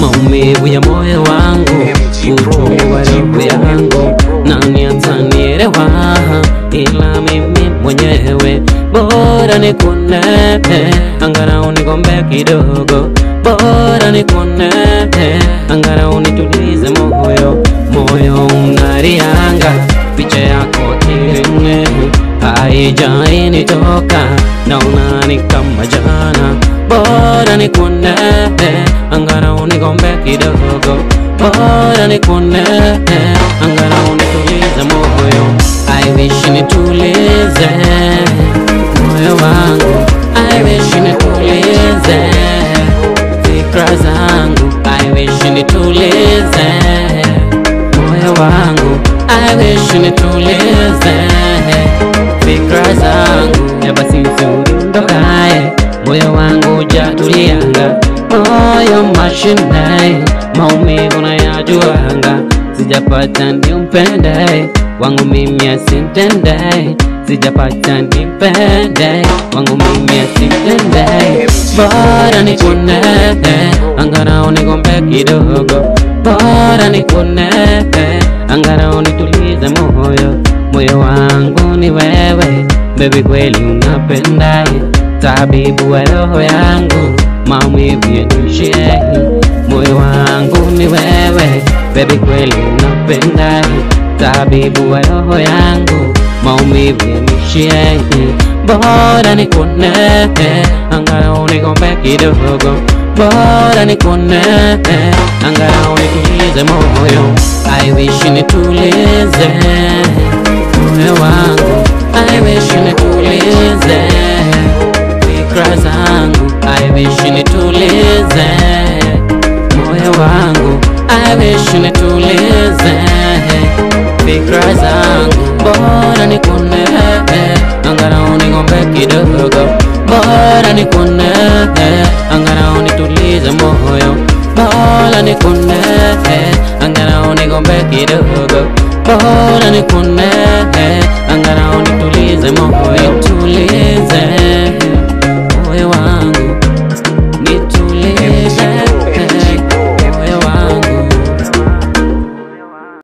maumivu ya moyo wangu, uchungu wa roho yangu. Nani atanielewa ila mimi mwenyewe? Bora nikune, angalau nigombe kidogo. Bora nikune, angalau nitulize moyo. Moyo unarianga, picha yako iringe, haijai nitoka, naona ni kama jana. Bora nikune, angalau nigombe kidogo. Bora nikune, angalau nitulize moyo. I wish nitulize moyo wangu, I wish nitulize fikra zangu, I wish nitulize moyo wangu, I wish nitulize fikra zangu. Ya basi usiondokae, moyo wangu hujatulianga. Moyo mashine, maumivu nayajuanga. Sijapata nimpende, wangu mimi asintende. Sijapata nimpende, wangu mimi asintende. Bora nikune, angalau nigombe kidogo. Bora nikune, angalau nitulize moyo. Moyo wangu ni wewe, baby kweli unapenda. Tabibu wa roho yangu, maumivu yanishie. Moyo wangu ni wewe, baby kweli unapenda. Tabibu wa roho yangu, maumivu yanishie. Bora nikune, angalau nigombe kidogo. Bora nikune, angalau nitulize moyo. I wish nitulize moyo wangu, I wish nitulize fikra zangu, I wish nitulize moyo wangu, I wish nitulize fikra zangu. Bora nikune, angalau nigombe kidogo. Bora nikune, angalau nitulize moyo. Bora nikune, angalau nigombe kidogo. Bora nikune, angalau nitulize moyo. Nitulize